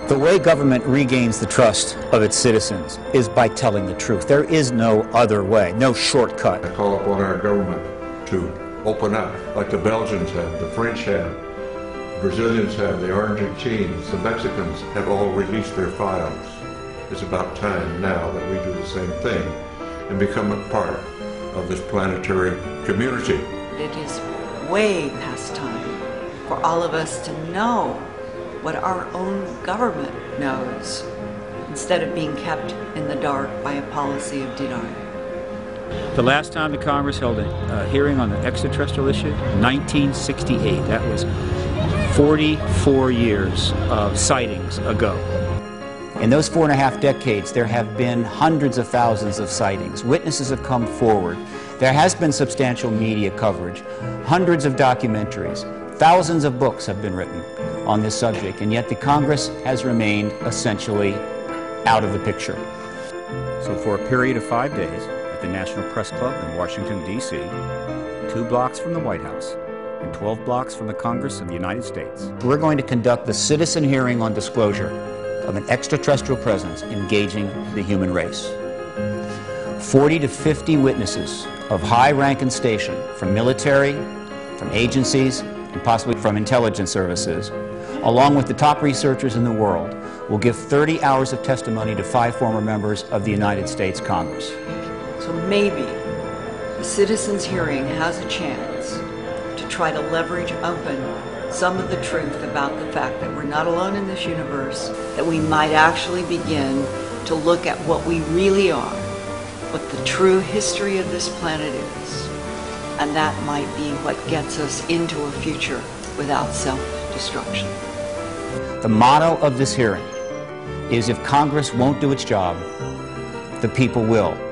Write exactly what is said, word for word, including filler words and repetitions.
The way government regains the trust of its citizens is by telling the truth. There is no other way, no shortcut. I call upon our government to open up, like the Belgians have, the French have, the Brazilians have, the Argentines, the Mexicans have all released their files. It's about time now that we do the same thing and become a part of this planetary community. It is way past time for all of us to know what our own government knows, instead of being kept in the dark by a policy of denial. The last time the Congress held a uh, hearing on the extraterrestrial issue, nineteen sixty-eight. That was forty-four years of sightings ago. In those four and a half decades, there have been hundreds of thousands of sightings. Witnesses have come forward. There has been substantial media coverage, hundreds of documentaries, thousands of books have been written on this subject, and yet the Congress has remained essentially out of the picture. So for a period of five days at the National Press Club in Washington, D C, two blocks from the White House and twelve blocks from the Congress of the United States, we're going to conduct the citizen hearing on disclosure of an extraterrestrial presence engaging the human race. forty to fifty witnesses of high rank and station from military, from agencies, and possibly from intelligence services, along with the top researchers in the world, will give thirty hours of testimony to five former members of the United States Congress. So maybe the citizens' hearing has a chance to try to leverage open some of the truth about the fact that we're not alone in this universe, that we might actually begin to look at what we really are, what the true history of this planet is, and that might be what gets us into a future without self-destruction. The motto of this hearing is, if Congress won't do its job, the people will.